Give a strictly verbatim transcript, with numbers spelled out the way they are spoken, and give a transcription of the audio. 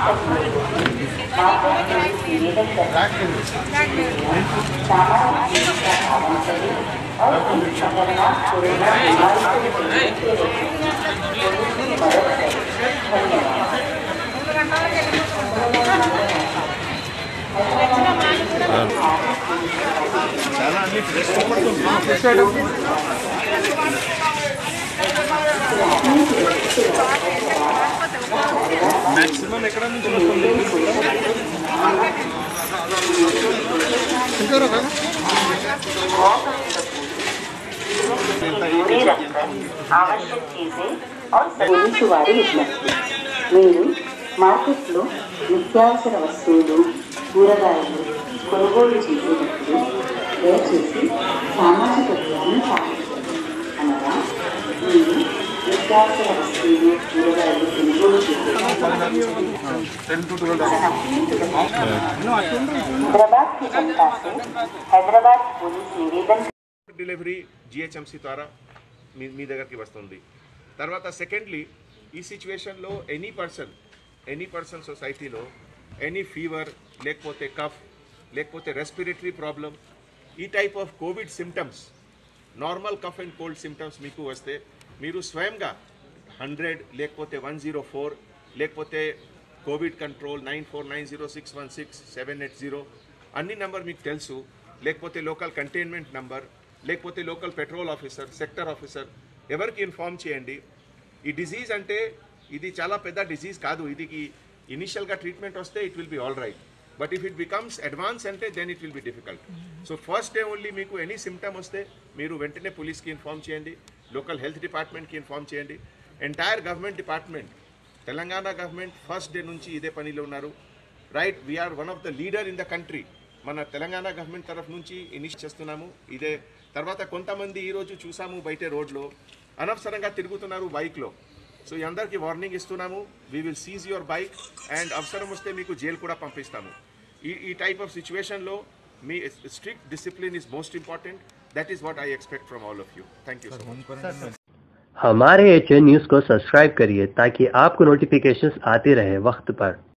निवेदन करते हैं सामाजिक दूरी का पालन करें और इस खतरनाक कोरोना बीमारी से बचने के लिए पुलिस की मदद करें। मैक्सिमम ఎక్కడ నుంచి आवश्यक चीजें और పోలీసు వారి విజ్ఞప్తి మీరు మార్కెట్లో నిత్యావసర వస్తువులు కూరగాయలు కొనుగోలు చేసేటప్పుడు దయచేసి సామాజిక దూరాన్ని పాటించండి. అనగా మీరు నిత్యావసర వస్తువులు కూరగాయలు కొనుగోలు हैदराबाद की जनता से हैदराबाद पुलिस निवेदन డెలివరీ జిహెచ్ఎంసీ ద్వారా మీ మీ దగ్గరికి వస్తుంది. తర్వాత సెకండ్లీ ఈ సిచ్యువేషన్లో ఎనీ పర్సన్ ఎనీ పర్సన్ సొసైటీలో ఎనీ ఫీవర్ లేకపోతే కఫ్ లేకపోతే రెస్పిరేటరీ ప్రాబ్లం ఈ type of covid symptoms normal cough and cold symptoms మీకు వస్తే మీరు స్వయంగా హండ్రెడ్ లేకపోతే వన్ జీరో ఫోర్ లేకపోతే covid control nine four nine zero six one six seven eight zero అన్ని నెంబర్ మీకు తెలుసు, లేకపోతే లోకల్ కంటైన్మెంట్ నెంబర్ లేకపోతే local patrol officer sector officer ఎవరికి ఇన్ఫార్మ్ చేయండి. ఈ డిజీజ్ అంటే ఇది చాలా పెద్ద డిజీజ్ కాదు, ఇది ఇనిషియల్గా ట్రీట్మెంట్ వస్తే it will be all right, but if it becomes advance అంటే then it will be difficult. So first day only మీకు ఎనీ సిమ్టమ్ వస్తే మీరు వెంటనే పోలీస్కి ఇన్ఫార్మ్ చేయండి, లోకల్ హెల్త్ డిపార్ట్మెంట్కి ఇన్ఫార్మ్ చేయండి. Entire government department Telangana government first day నుంచి ఇదే పనిలో ఉన్నారు. Right, we are one of the leader in the country. మన తెలంగాణ గవర్నమెంట్ తరఫు నుంచి ఇనిషియేట్ చేస్తున్నాము ఇదే. తర్వాత కొంతమంది ఈరోజు చూసాము బయట రోడ్లో అనవసరంగా తిరుగుతున్నారు బైక్లో. సో ఈ అందరికీ వార్నింగ్ ఇస్తున్నాము, we will seize your bike and అవసరం వస్తే మీకు జైలు కూడా పంపిస్తాము. ఈ ఈ టైప్ ఆఫ్ సిచ్యువేషన్లో మీ strict discipline is most important. That is what I expect from all of you. Thank you so much. हमारे एच एन न्यूज़ को सब्सक्राइब करिए ताकि आपको नोटिफिकेशंस आते रहे वक्त पर।